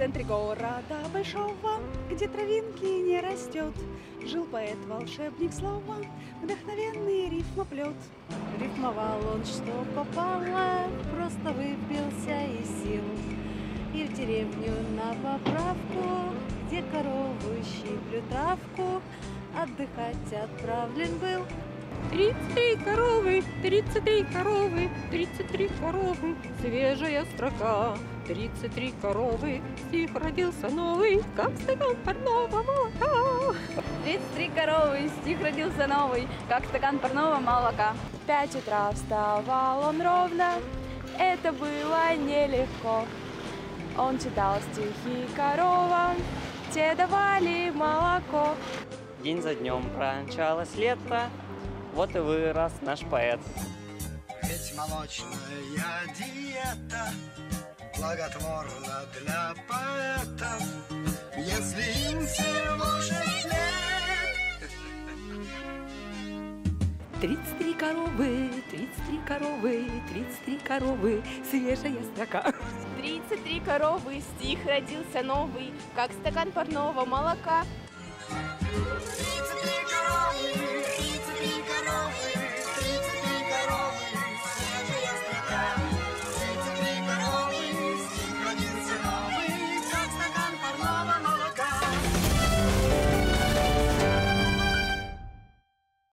центре города большого, где травинки не растет, жил поэт-волшебник слова, вдохновенный рифмоплет. Рифмовал он, что попало, просто выпился из сил. И в деревню на поправку, где коровы щиплют травку, отдыхать отправлен был. 33 коровы, 33 коровы, 33 коровы, свежая строка. 33 коровы, стих родился новый, как стакан парного молока. 33 коровы, стих родился новый, как стакан парного молока. В 5 утра вставал он ровно, это было нелегко. Он читал стихи коровам, те давали молоко. День за днем промчалось лето, вот и вырос наш поэт. Ведь молочная диета благотворна для поэтов, если им всего 6 лет. 33 коровы, 33 коровы, 33 коровы, свежая строка. 33 коровы, стих родился новый, как стакан парного молока. 33 коровы,